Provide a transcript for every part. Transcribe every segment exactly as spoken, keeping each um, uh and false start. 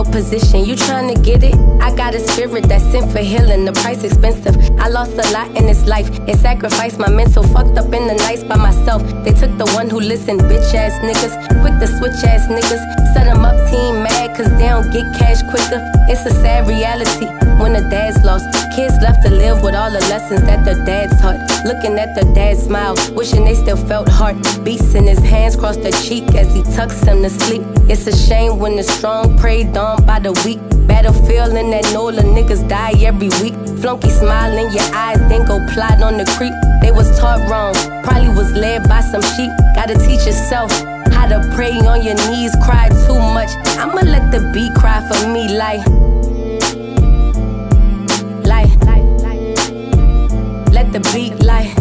position, you trying to get it? I got a spirit that's sent for healing, the price expensive. I lost a lot in this life and sacrificed my mental. Fucked up in the nights by myself. They took the one who listened, bitch ass niggas. Quick to switch ass niggas. Set them up, team mad cause they don't get cash quicker. It's a sad reality when the dad's lost. Kids left to live with all the lessons that their dads taught. Looking at their dad smile, wishing they still felt heart beats in his hands cross their cheek as he tucks them to sleep. It's a shame when the strong preyed on by the weak. Battlefield in that NOLA, niggas die every week. Flunky smile in your eyes, then go plot on the creep. They was taught wrong, probably was led by some sheep. Gotta teach yourself how to pray on your knees, cry too much. I'ma let the beat cry for me like Like Let the beat like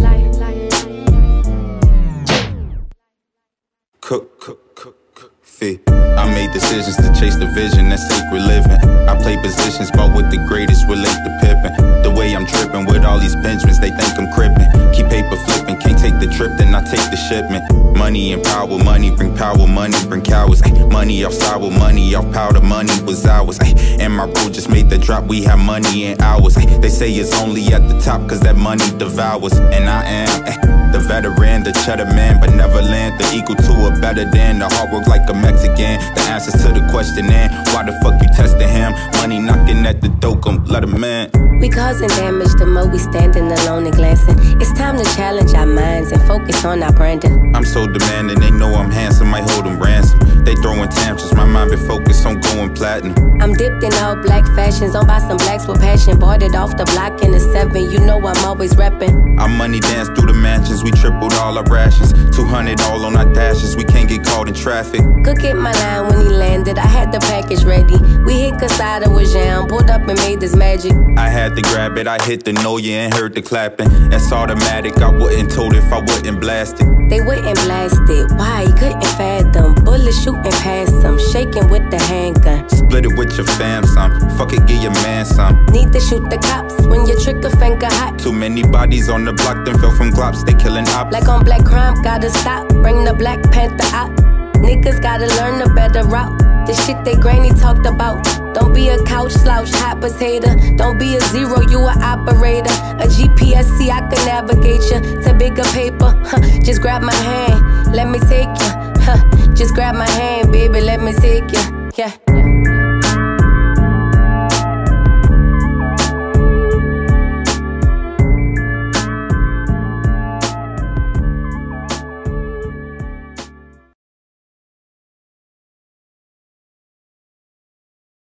Cook, cook, cook, cook, fit. I made decisions to chase the vision, that's sacred living. I play positions, but with the greatest, relate to Pippin. The way I'm tripping with all these Benjamins, they think I'm crippin'. Keep paper flipping, can't take the trip, then I take the shipment. Money and power, money bring power, money bring cowards. Ay, money off sour, money off powder, money was ours. Ay, and my bro just made the drop, we have money in hours. Ay, they say it's only at the top, cause that money devours. And I am ay, the veteran, the cheddar man, but never land. The equal to or better than, the hard work like a Mexican. The answers to the question and why the fuck you testing him? Money knocking at the door, come let him in. We causing damage the more we standing alone and glancing. It's time to challenge our minds and focus on our branding. I'm so demanding, they know I'm handsome, might hold them ransom. They throwing tantrums, my mind been focused on going platinum. I'm dipped in all black fashions, on by some blacks with passion. Bought it off the block in the seven, you know I'm always reppin'. Our money dance through the mansions, we tripled all our rations. two hundred all on our dashes, we can't get caught in traffic. Could get my line when he landed, I had the package ready. We hit Casada with Jones, pulled up and made this magic. I had to grab it, I hit the know ya and heard the clapping. That's automatic, I wouldn't told if I wouldn't blast it. They wouldn't blast it, why? He couldn't fathom. Bullets shooting past them, shaking with the handgun. Split it with your fam some, fuck it, give your man some. Need to shoot the cops when your trigger finger hot. Too many bodies on the block, then fell from glops, they killing ops. Black on black crime, gotta stop, bring the Black Panther out. Niggas gotta learn a better route. The shit they granny talked about. Don't be a couch slouch, hot potato. Don't be a zero, you a operator. A G P S, see I can navigate you to bigger paper. Huh, just grab my hand, let me take you. Huh, just grab my hand, baby, let me take you. Yeah.